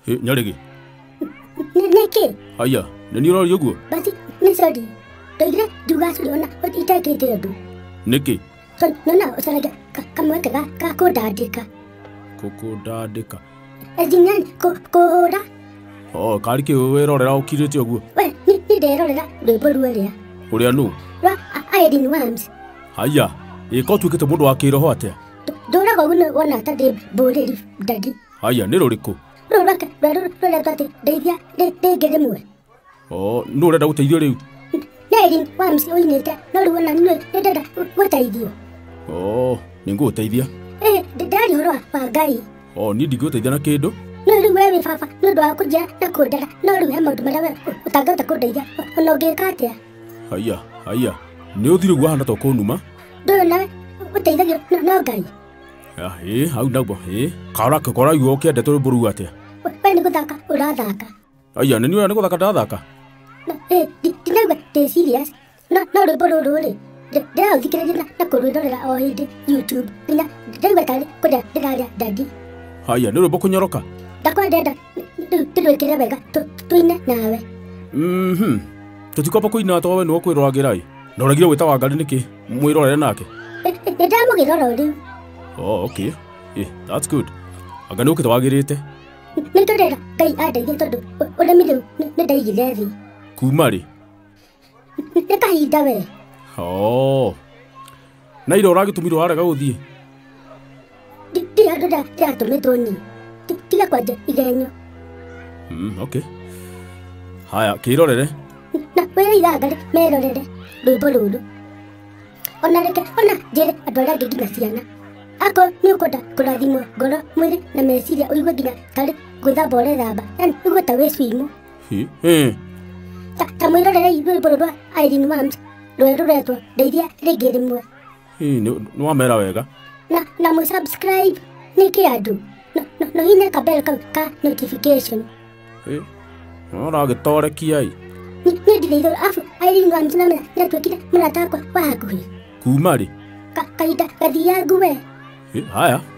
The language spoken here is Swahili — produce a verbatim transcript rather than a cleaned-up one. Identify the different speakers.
Speaker 1: He, nyarege.
Speaker 2: Neke.
Speaker 1: Haya, nani ora yoguo?
Speaker 2: Basi, ni sorry. Toigira dugas lona, ot ita ke te du.
Speaker 1: Neke.
Speaker 2: So, nona osalaga kamwe ka ka ko dadika.
Speaker 1: Koko dadika.
Speaker 2: Ezinyan ko ko da.
Speaker 1: Oh, kari ke werorera ukirete oguo.
Speaker 2: We, ni ni derorera de borueria.
Speaker 1: Uria nu?
Speaker 2: Ra, I didn't want.
Speaker 1: Haya, e ko tuikete mundu wa kiroho atia.
Speaker 2: Dora go no wana ta de boreri dadi.
Speaker 1: Haya, ni ruriku.
Speaker 2: Rora ka, rora rora ta de dia de de gede mu.
Speaker 1: Oh, nu urenda guteithio riu.
Speaker 2: Neri wams oinete, no ruona ni ne dada guteithio.
Speaker 1: Oh, ningu guteithia.
Speaker 2: Eh, de dadi horo wa gai.
Speaker 1: Oh, ni ndiguteithia na kindu.
Speaker 2: No ruwe fafa, no ndo akuja na kodara, no ruwe maundu mara utagata kudeithia. No gekatia.
Speaker 1: Haya, haya. Ni uthire gwa hana to kunuma.
Speaker 2: Ndona uteithagio no gai.
Speaker 1: Ya, eh, hau ndagbo, eh. Kara ke kora yu okia ndeto boru atia.
Speaker 2: We ni guthaka, urathaka.
Speaker 1: Haya, nani ora ni guthaka ndathaka.
Speaker 2: Eh, dinagwa te serious. No no ro boru ro re. Ndira thikira na na kurudorera o hindi YouTube. Ina ndagwa kale kuda ndira dadi.
Speaker 1: Haya, ni robo kunyoroka.
Speaker 2: Ndakwa ndenda tuwekire wega tuine nawe.
Speaker 1: Mhm. Tutikopa kuina to we no kwiroragiraai. Ndoragire gwita wa ngari niki mwirorere nake.
Speaker 2: Ndamugirora riu.
Speaker 1: Oh, okay. Eh, that's good. Anga no kito wagirite.
Speaker 2: Nitodera kai adeithie tondu uremire ni ndaigire thi.
Speaker 1: Kuma ri?
Speaker 2: Ni kahinda we.
Speaker 1: Oh. Na ira uragitumiro arega guthie.
Speaker 2: Ndi andu da ndatumitwo ni. Tiga kwanja igenyo.
Speaker 1: Mm, okay. Haya, kirorere.
Speaker 2: Na wera ithangari merorere rwimbo ruru. Ona reke ona njire andu aria angi nginya ciana. Ako ni ukunda kurathimwo ngoro mwiri na meciria uigue nginya tari gwithamba urethamba. Yani uigue ta wi swimu.
Speaker 1: Hi, eh.
Speaker 2: Ta mwirorere rwimbo ruru Irene Wams rwe ruretwo ndeithia ringi rimwe.
Speaker 1: Hi, ni wamera wega.
Speaker 2: Na na mu subscribe niki andu. No no no hine ka bell ka, ka notification.
Speaker 1: Eh. Ora gitorekia ai.
Speaker 2: Ni ni nditho afu Irene Wams na na twekire muratakwa wa hakuhi.
Speaker 1: Kuma ri?
Speaker 2: Ka kaida kathia guwe.
Speaker 1: Eh, haya.